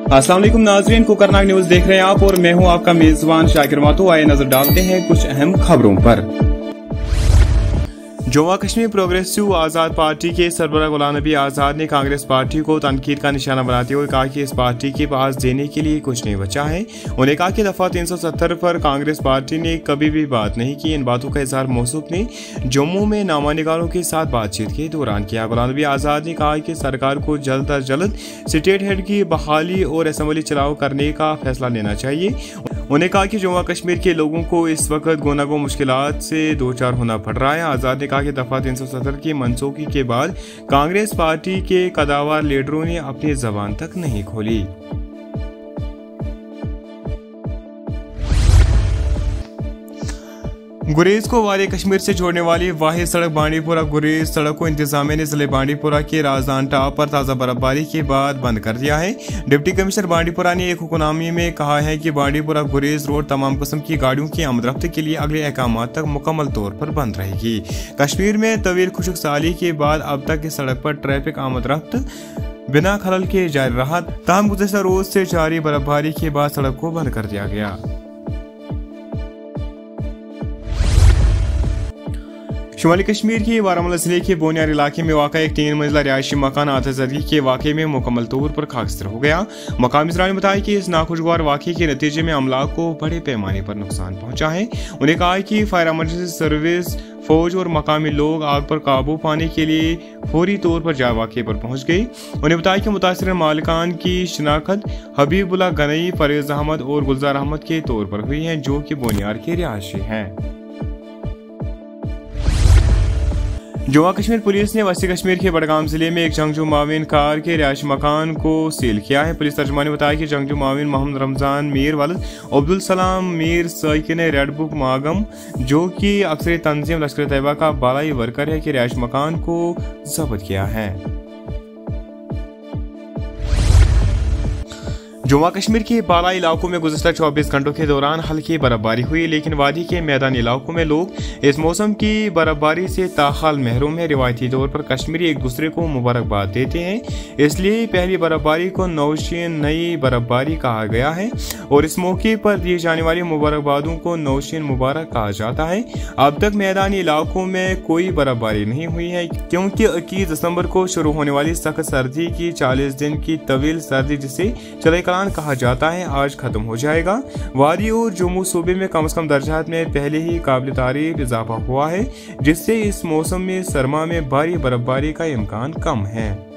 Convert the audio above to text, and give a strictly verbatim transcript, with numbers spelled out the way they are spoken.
अस्सलाम वालेकुम नाज़रीन, कोकरनाग न्यूज देख रहे हैं आप और मैं हूं आपका मेजबान शाकिर मातो। आइए नजर डालते हैं कुछ अहम खबरों पर। जम्मू कश्मीर प्रोग्रेसिव आज़ाद पार्टी के सरबराह गुलाम नबी आज़ाद ने कांग्रेस पार्टी को तनकीद का निशाना बनाते हुए कहा कि इस पार्टी के पास देने के लिए कुछ नहीं बचा है। उन्होंने कहा कि दफा तीन सौ सत्तर पर कांग्रेस पार्टी ने कभी भी बात नहीं की। इन बातों का इजहार मौसूफ ने जम्मू में नामानिगारों के साथ बातचीत के दौरान किया। गुलाम नबी आज़ाद ने कहा कि सरकार को जल्द अज जल्द स्टेट हेड की बहाली और असम्बली चुनाव करने का फैसला लेना चाहिए। उन्होंने कहा कि जम्मू कश्मीर के लोगों को इस वक्त गोनागो मुश्किलात से दो चार होना पड़ रहा है। आज़ाद ने कहा कि दफा तीन सौ सत्तर की मनसूखी के बाद कांग्रेस पार्टी के कदावर लीडरों ने अपनी जबान तक नहीं खोली। गुरेज को वादी कश्मीर से जोड़ने वाली वाहिद सड़क बांडीपुरा गुरेज सड़क को इंतजामिया ने जिले बांडीपुरा के राजदान टाप पर ताज़ा बर्फबारी के बाद बंद कर दिया है। डिप्टी कमिश्नर बांडीपुरा ने एक हुक्मनामे में कहा है कि बांडीपुरा गुरेज रोड तमाम किस्म की गाड़ियों की आमदरफ्त के लिए अगले अहकाम तक मुकम्मल तौर पर बंद रहेगी। कश्मीर में तवील खुशक साली के बाद अब तक इस सड़क पर ट्रैफिक आमदरफ्त बिना खलल के जारी रहा। ताहम गुज़श्ता रोज से जारी बर्फबारी के बाद सड़क को बंद कर दिया गया। शुमाली कश्मीर के बारामूला जिले के बोनियार इलाके में वाक़ा एक तीन मंजिला रिहायशी मकान आतिशज़दगी के वाक़े में मुकम्मल तौर पर खाकस्तर हो गया। मकामी ज़राए ने बताया कि इस नाखुशगवार वाक़े के नतीजे में अमलाक को बड़े पैमाने पर नुकसान पहुंचा है। उन्हें कहा कि फायर इमरजेंसी सर्विस, फौज और मकामी लोग आग पर काबू पाने के लिए फौरी तौर पर जा वाक़े पर पहुंच गए। उन्हें बताया कि मुतासिर मालिकान की शिनाख्त हबीबुल्लाह गनई, फरेज अहमद और गुलजार अहमद के तौर पर हुई है, जो कि बोनियार के रिहायशी हैं। जम्मू कश्मीर पुलिस ने वसी कश्मीर के बडगाम जिले में एक जंगजू माविन कार के रिहायशी मकान को सील किया है। पुलिस तर्जुमान ने बताया कि जंगजू माविन मोहम्मद रमजान मीर वालिद अब्दुल सलाम मीर साइकिन रेड बुक मागम, जो कि अक्सर तंजीम लश्कर तैयबा का बालाई वर्कर है, कि रिहायशी मकान को जब्त किया है। जम्मू कश्मीर के बालाई इलाकों में गुज़श्ता चौबीस घंटों के दौरान हल्की बर्फबारी हुई, लेकिन वादी के मैदानी इलाकों में लोग इस मौसम की बर्फबारी से ताहाल महरूम है। रिवायती तौर पर कश्मीरी एक दूसरे को मुबारकबाद देते हैं, इसलिए पहली बर्फबारी को नौशीन नई बर्फबारी कहा गया है और इस मौके पर दिए जाने वाली मुबारकबादों को नौशीन मुबारक कहा जाता है। अब तक मैदानी इलाकों में कोई बर्फबारी नहीं हुई है, क्योंकि इक्कीस दिसंबर को शुरू होने वाली सख्त सर्दी की चालीस दिन की तवील सर्दी, जिसे चले कहा जाता है, आज खत्म हो जाएगा। वादी और जम्मू सूबे में कम से कम दर्जात में पहले ही काबिल तारीफ इजाफा हुआ है, जिससे इस मौसम में सरमा में भारी बर्फबारी का इम्कान कम है।